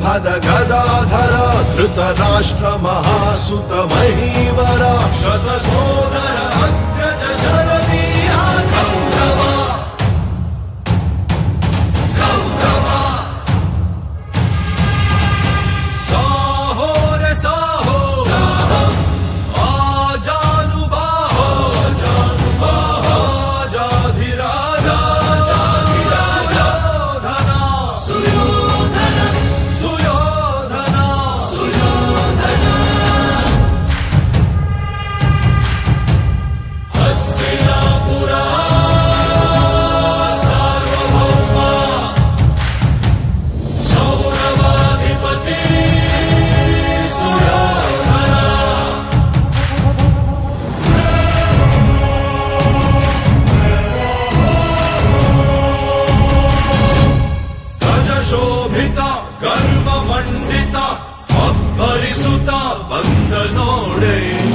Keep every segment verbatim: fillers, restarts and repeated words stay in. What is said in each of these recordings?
गर्भद गदाधर धृतराष्ट्र महासुत महीवर शतसोदर अग्रज शरवीरा कौरव कौरव साहो रे साहो साहो आजानुबाहो आजानुबाहो आजाधिराजा ಶೋಭಿತ ಗರ್ವ ಮಂಡಿತ ಅಬ್ಬರಿಸುತ್ತ ಬಂದ ನೋಡೆ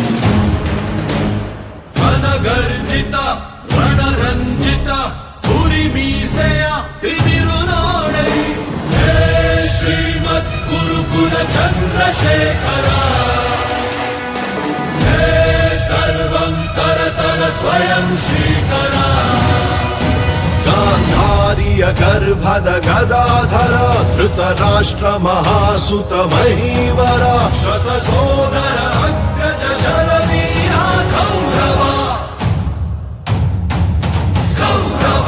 ಸನಗರ್ಜಿತ ರಣರಂಜಿತ ಸುರಿ ಮೀಸೆಯ ತಿಮಿರು ನೋಡೆ ಹೇ ಶ್ರೀಮದ್ ಗುರುಕುಲ ಚಂದ್ರಶೇಖರ ಹೇ ಸರ್ವಂ ಕರತಲ ಸ್ವಯಂ ಶ್ರೀಕರ गांधार्य गर्भद गदाधर धृतराष्ट्र महासुत महीवर शतसोदर अग्रज शरवीरा कौरव कौरव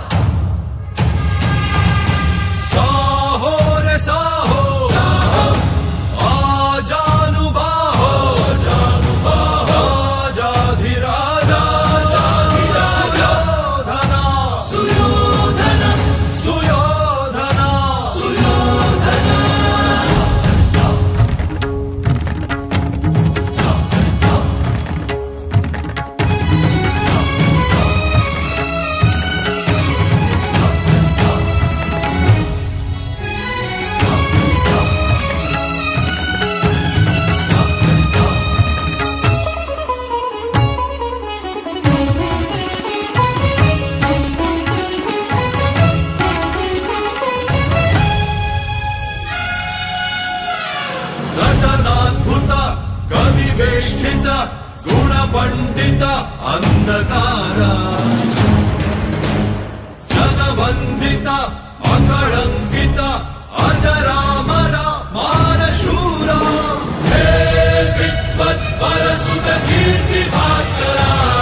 साहो रे साहो साहो आजानुबाहो आजानुबाहो आजाधिराजा घटनाद्भुत कविवेष्टित गुणपंडित अंधकार जनवंदित अकळंकित अजरामर मारशूर हे विद्वत् परसुत कीर्ति भास्कर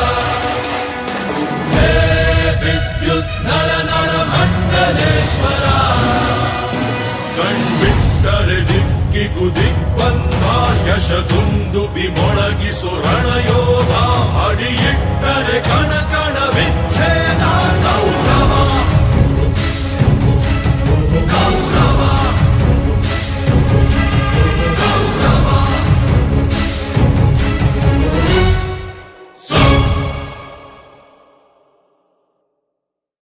हे विद्युत् नर नर मंडलेश्वर कण्बिट्टरे दिक्किगु दिग्बंध यशदुंदुबि ಮೊಳಗಿಸು ರಣಯೋಧ ಅಡಿಯಿಟ್ಟರೆ ಕನಕ